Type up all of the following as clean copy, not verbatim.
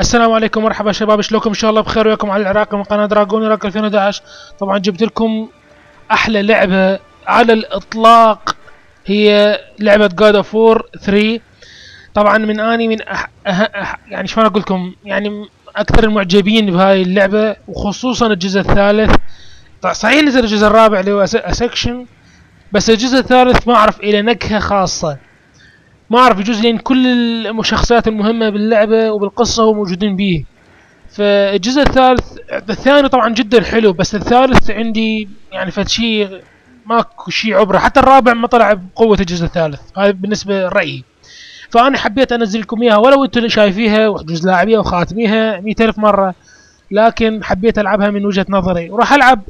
السلام عليكم، مرحبا شباب، شلونكم؟ ان شاء الله بخير وياكم على العراقي من قناه دراجون عراق 2011. طبعا جبت لكم احلى لعبه على الاطلاق، هي لعبه جاد اوف وور 3. طبعا من يعني شلون اقول لكم، يعني اكثر المعجبين بهاي اللعبه، وخصوصا الجزء الثالث. صحيح نزل الجزء الرابع اللي هو سكشن، بس الجزء الثالث ما اعرف الى نكهه خاصه، ما اعرف يجوز لان كل الشخصيات المهمه باللعبه وبالقصه هم موجودين بيه. فالجزء الثاني طبعا جدا حلو، بس الثالث عندي يعني فد شيء ماكو شيء عبره، حتى الرابع ما طلع بقوه الجزء الثالث، هذا بالنسبه لرايي. فانا حبيت انزل لكم اياها، ولو انتم اللي شايفيها وجزء لاعبيها وخاتميها 100,000 مره، لكن حبيت العبها من وجهه نظري. وراح العب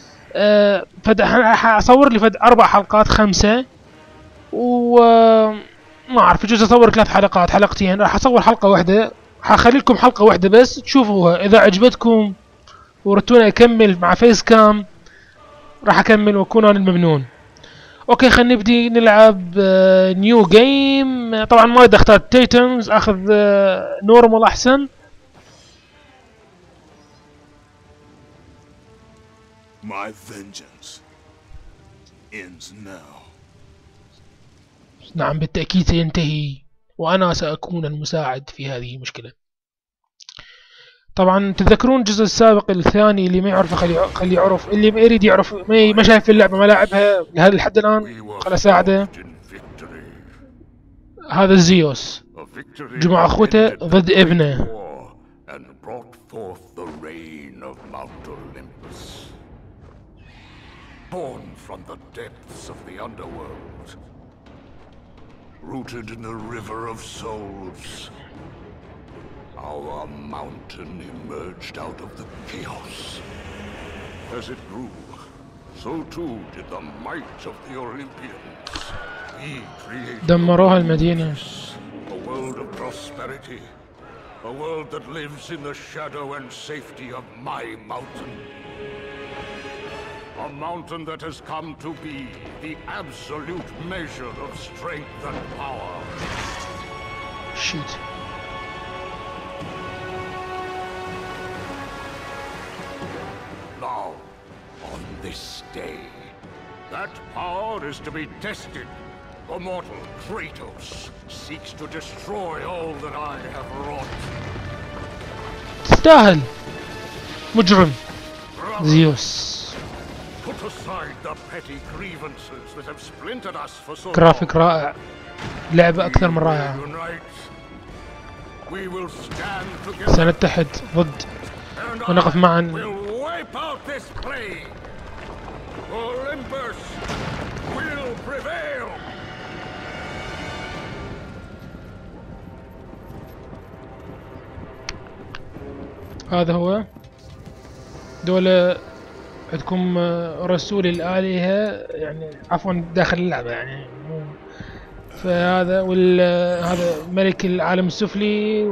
راح اصور لي فد 4 حلقات 5، و ما اعرف يجوز اصور 3 حلقات حلقتين. راح اصور حلقه واحده، حخلي لكم حلقه واحده بس تشوفوها، اذا عجبتكم وردتونا اكمل مع فيس كام راح اكمل واكون انا الممنون. اوكي خلينا نبدي نلعب نيو جيم. طبعا ما بدي اختار تيتنز، اخذ نورمال احسن. My vengeance ends now. نعم بالتأكيد سينتهي، وأنا سأكون المساعد في هذه المشكلة. طبعا تتذكرون الجزء السابق الثاني؟ اللي ما يعرفه خليه يعرف، اللي ما يريد يعرف ما شايف اللعبة ما لاعبها لهذا الحد الآن خل أساعده. هذا زيوس جمع أخوته ضد ابنه. Born from the depths of the underworld, rooted in the river of souls, our mountain emerged out of the chaos. As it grew, so too did the might of the Olympians. We created دمروها المدينة. a world of prosperity, a world that lives in the shadow and safety of my mountain. A mountain that has come to be the absolute measure of strength and power. Shit. Now, on this day, that power is to be tested. The mortal Kratos seeks to destroy all that I have wrought. تستاهل مجرم زيوس. Put aside the petty grievances that have splintered us for so long. جرافيك رائع، لعبة أكثر من رائعة. We will stand together. سنتحد ضد ونقف معا. We'll wipe out this plague. Olympus will prevail. هذا هو دولة عندكم رسول الآلهة، يعني عفوا داخل اللعبة يعني مو. فهذا هذا ملك العالم السفلي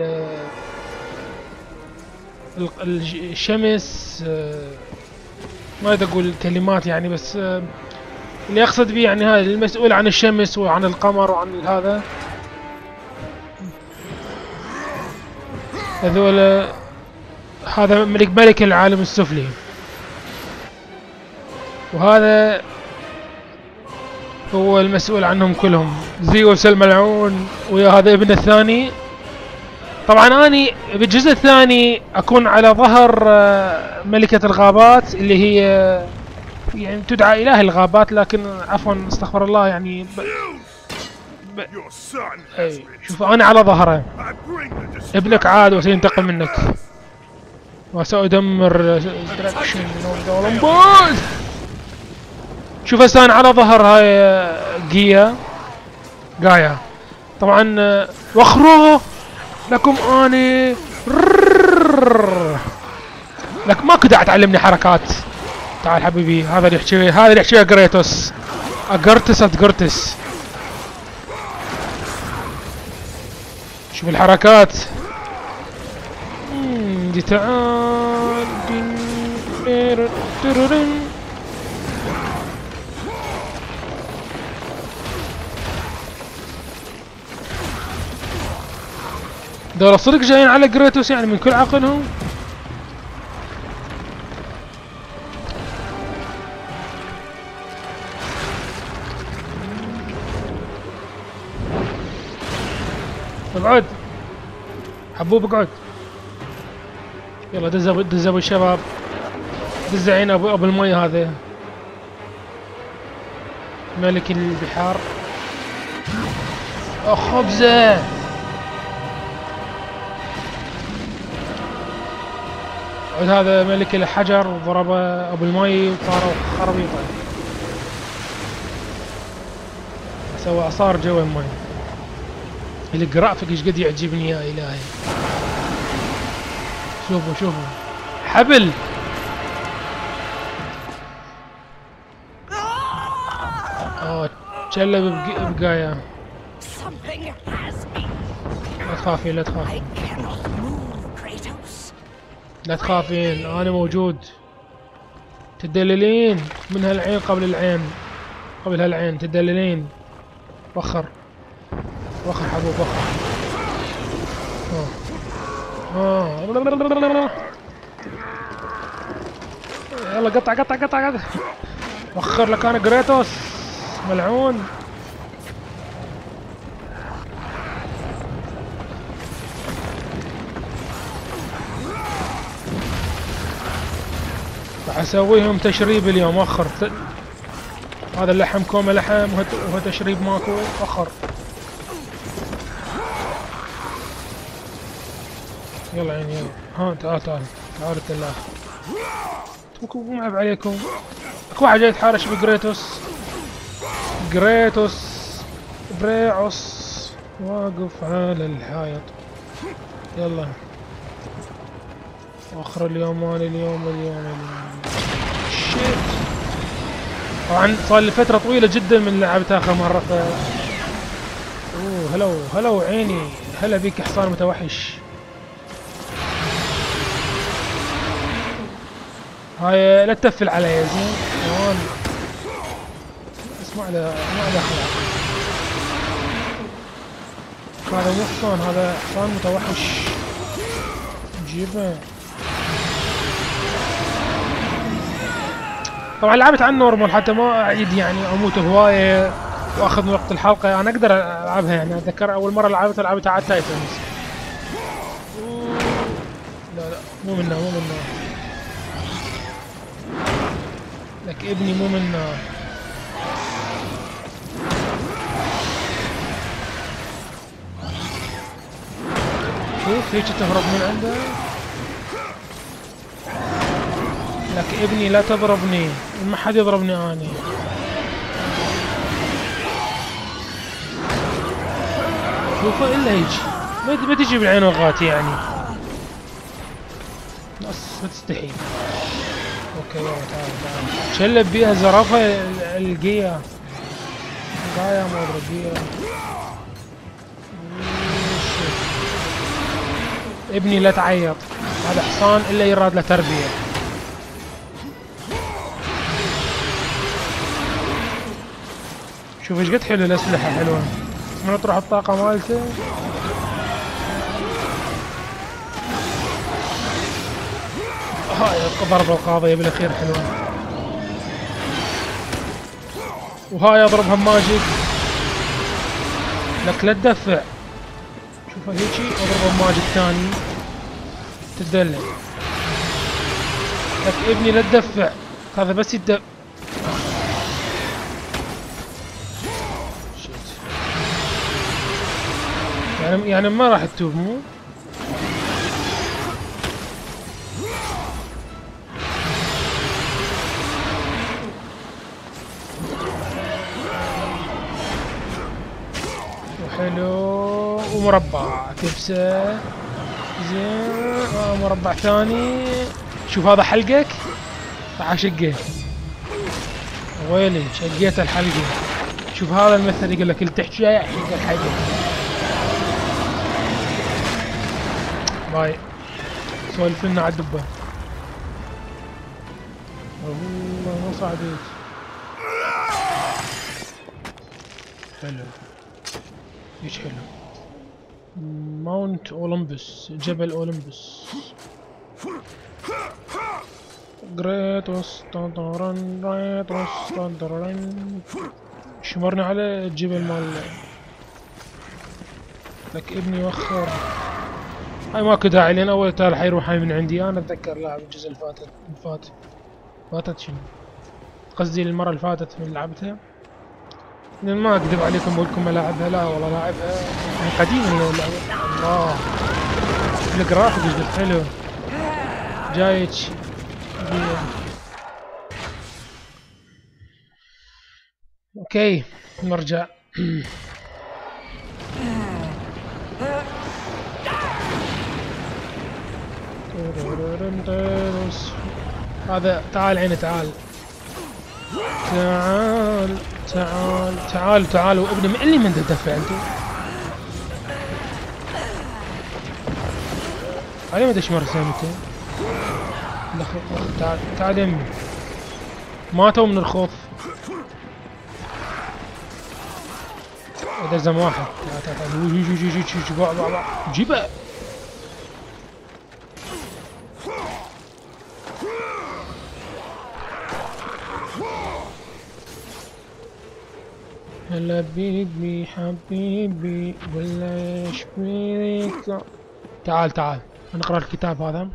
الشمس. ما أقدر أقول كلمات يعني، بس اللي أقصد به يعني هذا المسؤول عن الشمس وعن القمر وعن هذا. هذول هذا ملك العالم السفلي، وهذا هو المسؤول عنهم كلهم، زيوس الملعون، ويا هذا ابن الثاني. طبعا اني بالجزء الثاني اكون على ظهر ملكة الغابات، اللي هي يعني تدعى اله الغابات، لكن عفوا استغفر الله يعني شوف انا على ظهره. ابنك عاد وسينتقم منك وسأدمر شوف هسه انا على ظهر هاي جايا. طبعا واخروه لكم اني لك ماكو داعي تعلمني حركات. تعال حبيبي، هذا اللي يحكي كريتوس. اجرتس شوف الحركات دي. تعال دول صدق جايين على جريتوس يعني من كل عقلهم. اقعد حبوب اقعد. يلا دزوا دزوا الشباب. دز عين ابو المي هذا ملك البحار. خبزه. عود هذا ملك الحجر وضرب ابو المي وصاروا خربيطه. سوى اعصار جوا المي. الجرافيك ايش قد يعجبني يا الهي. شوفوا شوفوا حبل. اوه تشلب بقايا. لا تخافين لا تخافين لا تخافين انا موجود. تدللين من هالعين قبل العين قبل هالعين تدللين. وخر وخر حبوب وخر. يلا قطع قطع قطع قطع. وخر لك انا جريتوس ملعون. راح اسويهم تشريب اليوم. وخر هذا اللحم كومه لحم وهو تشريب ماكو. وخر يلا يعني يلا. ها تعال تعال تعال التلاح. مو معب عليكم. اكو واحد جاي يتحارش بجريتوس. جريتوس بريعوس واقف على الحائط. يلا اخر اليوم اليوم. شيت. طبعا صار لي فترة طويلة جدا من لعبت اخر مرة اوه هلو هلو عيني. هلا بيك حصان متوحش. هاي لا تتفل علي زين. هون بس ما له خلاق. هذا مو حصان هذا حصان متوحش. نجيبه. طبعا لعبت عن نورمال حتى ما اعيد يعني اموت هوايه واخذ من وقت الحلقه. انا اقدر العبها يعني. اتذكر اول مره لعبتها على تايتنز. لا مو منه لك ابني مو منه. شوف هيك تهرب من عنده. لك ابني لا تضربني. ما حد يضربني اني. شوفه الا هيك ما تجي بالعين وغاتي يعني. بس ما تستحي. اوكي يلا تعال شلب بيها زرافة القية. قايا ما ادري قية. ابني لا تعيط. هذا حصان الا يراد له تربية. شوف ايش قد حلو الاسلحة حلوة. من تروح الطاقة مالته. هاي ضربة القاضية بالاخير حلوة. وهاي اضربها بماجيك. لك لا تدفع. شوفها هيجي اضربها بماجيك ثاني. تدلع. لك ابني لا تدفع. هذا بس يدفع. يعني ما راح تتوب مو. حلو ومربع كبسة زين. مربع ثاني. شوف هذا حلقك راح اشقه. ويلي شقيت الحلقة. شوف هذا المثل يقول لك اللي تحكي جاي احشق الحلقة. باي سولف لنا على الدبة. والله ما صعدت. حلو ايش حلو. ماونت اولمبس، جبل اولمبس. جريتوس تنطرن جريتوس تنطرن. شمرنا على الجبل مال لك ابني وخر. هاي ماكو داعي لان اول تالي حيروح هاي من عندي. انا اتذكر لاعب الجزء اللي فاتت شنو قصدي المرة اللي فاتت من لعبتها. لان ما اكذب عليكم بقول لكم العبها، لا والله لاعبها من قديم اللعبة. الله الجرافيك جد حلو جايتش. اوكي نرجع. هذا تعال عيني تعال تعال تعال تعال تعال وابني من اللي من تدفع انتو. علي ما تشمر سامته. تعال تعال يمي ماتوا من الخوف. هذا زم واحد. تعال تعال تعال جيبه. هلا بيبي حبيبي ولا ايش بيك. تعال تعال نقرا الكتاب هذا.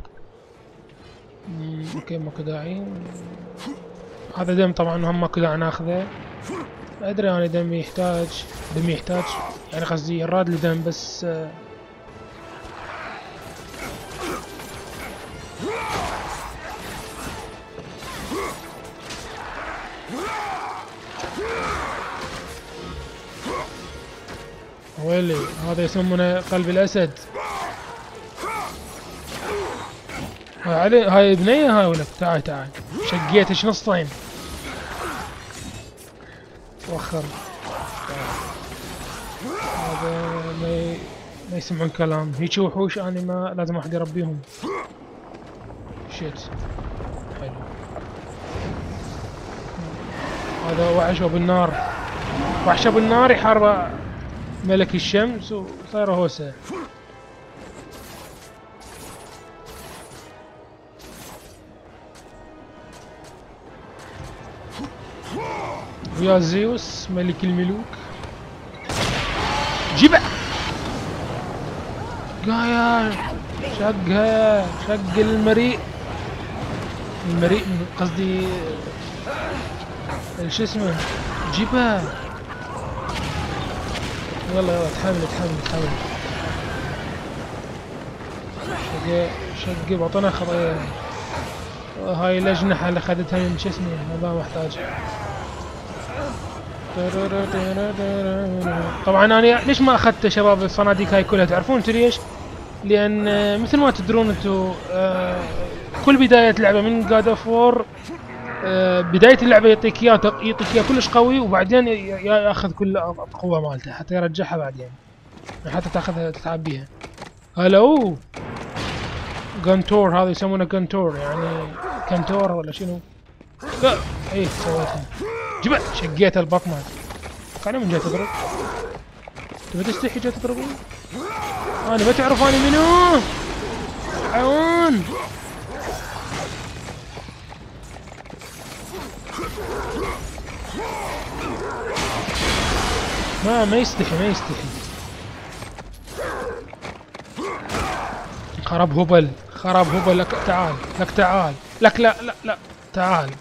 اوكي ماكو داعي. هذا دم طبعا هم ماكو داعي ناخذه. ادري انا دمي يحتاج يعني قصدي يراد لي دم بس. ويلي هذا يسمونه قلب الاسد. هاي بنية هاي ولك. تعال تعال شقيتش نصين وخر. هذا ما يسمعون كلام هيك وحوش. انا ما لازم احد يربيهم. شيت حلو. هذا وحش ابو النار. وحش ابو النار يحارب ملك الشمس وصار هوسه. ويا زيوس ملك الملوك. جيبه قايا شقها شق المريء قصدي شو اسمه. جيبها يلا تحمل شق بطنها خطيه. هاي الأجنحة اللي اخذتها من شو اسمه ما محتاج. طبعا انا ليش ما اخذت شباب الصناديق هاي كلها تعرفون انتوا ليش؟ لان مثل ما تدرون انتوا كل بداية لعبة من جاد اوف وور بداية اللعبة يعطيك اياه كلش قوي وبعدين ياخذ كل القوة مالته حتى يرجعها بعدين حتى تاخذها تلعب بيها. هلو جنتور. هذا يسمونه جنتور يعني كنتور ولا شنو. لا ايه سويتها. جبت شقيت البطنة. انا من جاي تضرب؟ تبي تستحي جاي تضربني؟ انا ما تعرف انا منو؟ حيوان. ما يستحي. خرب هبل لك تعال لك لا تعال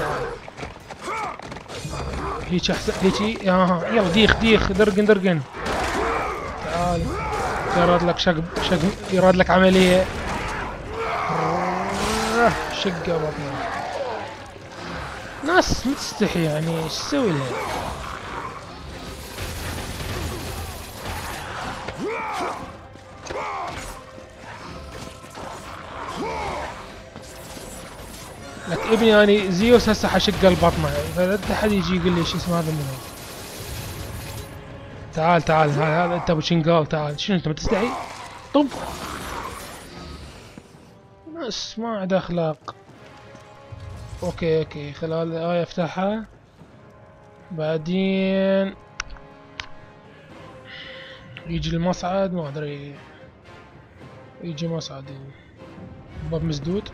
هيك احسن هيك. يلا ديخ درقن تعال. يراد لك شق يراد لك عملية شقة بطنه. ناس متستحي يعني ايش تسوي لها. لك ابني اني زيوس هسه حشق البطنه فلا حد يجي يقول لي شو اسمه هذا منو. تعال هذا انت ابو شنقال. تعال شنو انت ما تستحي؟ طب بس ما عاد اخلاق. اوكي خلال الآية افتحها بعدين. يجي المصعد ما ادري، يجي مصعد باب مسدود.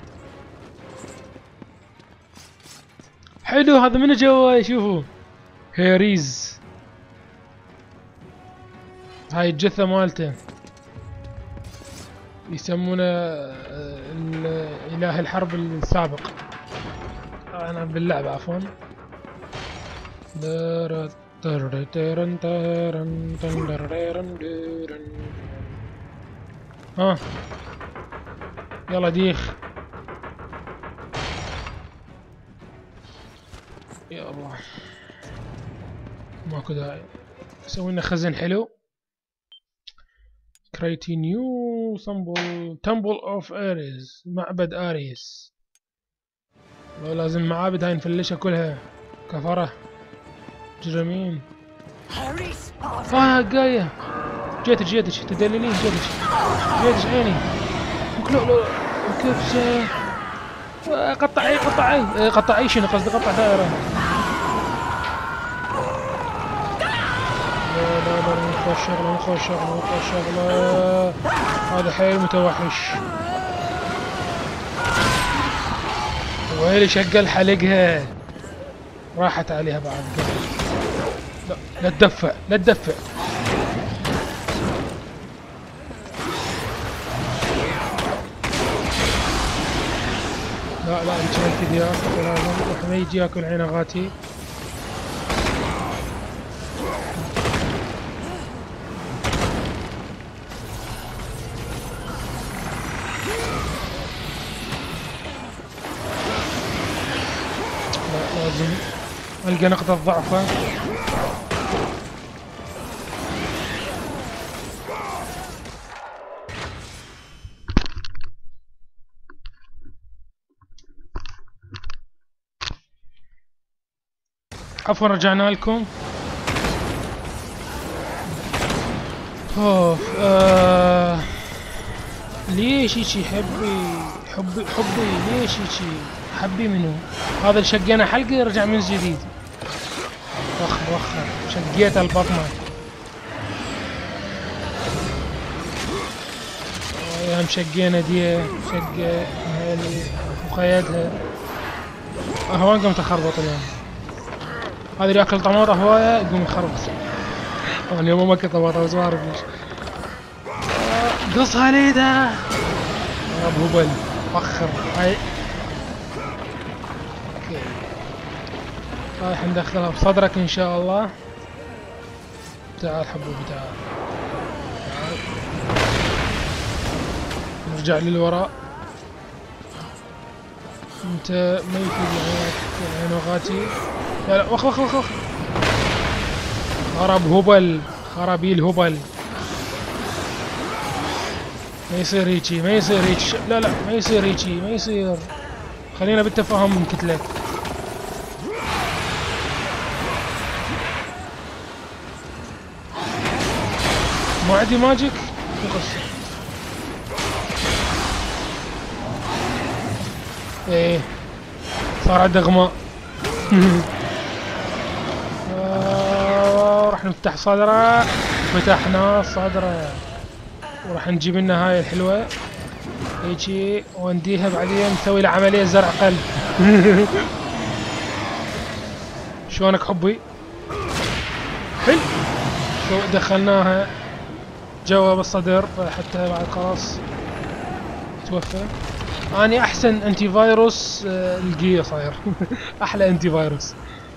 حلو هذا من جوا شوفوا هيريز، هاي الجثة مالته يسمونه إله الحرب السابق، أنا باللعبة عفوا. ها يلا ديخ يا الله، ماكو داعي. سوي لنا خزن حلو. كريتي نيو تمبل اوف اريز، معبد اريس. لو لازم معابد هاي نفلشها كلها، كفرة جرمين. قاية جيتش تدللين، جيتش عيني مكلو كبسة. قطعي شنو قصدي؟ قطع دائرة. لا مو شغلة هذا حيل متوحش. ويلي شقل حلقها، راحت عليها بعد. لا تدفع لا انت كذا لازم ما يجي ياكل عينغاتي. لا لازم القى نقطة ضعفه. عفوا رجعنا لكم. ليش هيجي حبي ليش هيجي حبي منو؟ هذا اللي شقينا حلقة رجع من جديد. وخر شقيت البطنة. يا مشقينا دي شقة وخيدها. هواي قمت اخربط اليوم. هذا اللي ياكل طماطة هواية يقوم يخربط. انا اليوم ما اكل طماطة بس ما اعرف ليش. قصها ليدا يا بهبل فخر. هاي اوكي رايح ندخلها بصدرك ان شاء الله. تعال حبوبي تعال نرجع للوراء. انت ما يفيد عينوغاتي. لا وخ خرب هبل، خرابيل هبل. ما يصير هيجي لا ما يصير هيجي، ما يصير. خلينا بالتفاهم من كتلك. ما عندي ماجيك قصة. ايه صار عنده غماء. راح نفتح صدره. فتحنا صدره وراح نجيب لنا هاي الحلوة هيجي ونديها بعدين نسوي له عملية زرع قلب. شلونك حبي؟ حلو. شو دخلناها جوا بالصدر حتى بعد خلاص توفى. اني احسن انتي فايروس القيه صاير. احلى انتي فايروس.